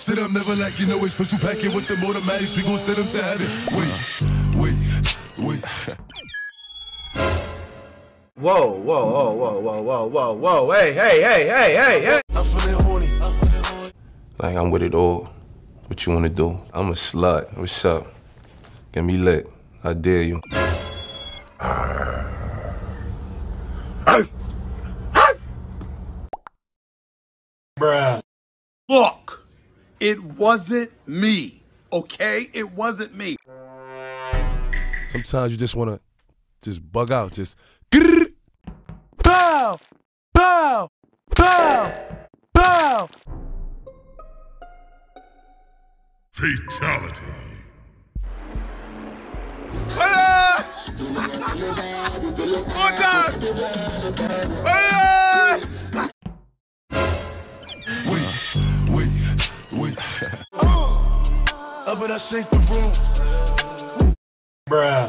Sit up, never like you know it's special packet with them automatics. We gon' send them to heaven. Wait. Whoa. Hey. I'm feeling horny. Like, I'm with it all. What you wanna do? I'm a slut. What's up? Get me lit. I dare you. Bruh. Look, it wasn't me, okay? It wasn't me. Sometimes you just wanna bug out, just grrr, bow, bow, bow, bow. Fatality. One time. Wait. Up and I shake the room. Bruh.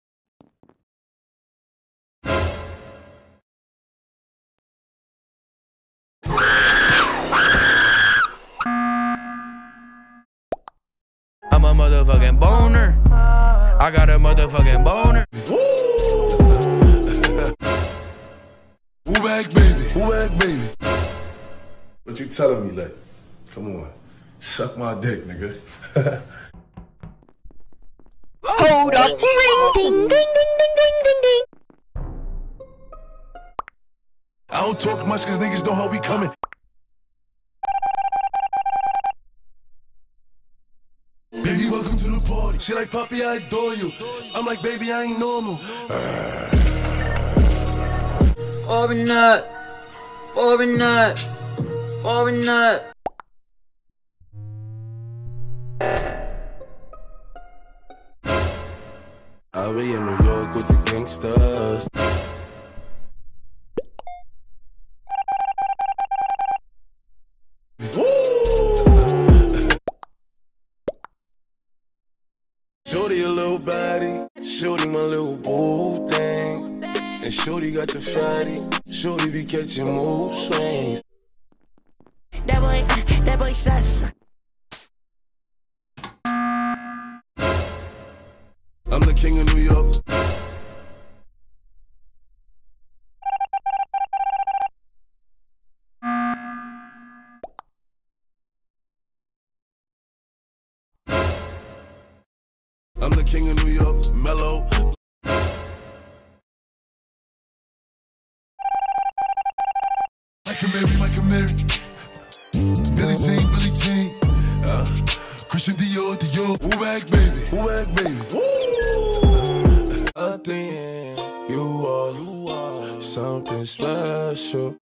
I'm a motherfucking boner. I got a motherfucking boner. Who back, baby? What you telling me, like? Come on. Suck my dick, nigga. Hold up. Ding, ding, ding, ding, ding, ding, ding. I don't talk much cause niggas know how we coming. Baby, welcome to the party. She like, Poppy, I adore you. I'm like, baby, I ain't normal. Foreign nut. I'll be in New York with the gangsters. Shorty a little baddie, shorty my little boo thing. And shorty got the fatty, shorty be catching mood swings. That boy sus. I'm the king of New York. I'm the king of New York, mellow. Mike and Mary. Billie Jean. Christian Dior. Who back, baby? I think you are something special.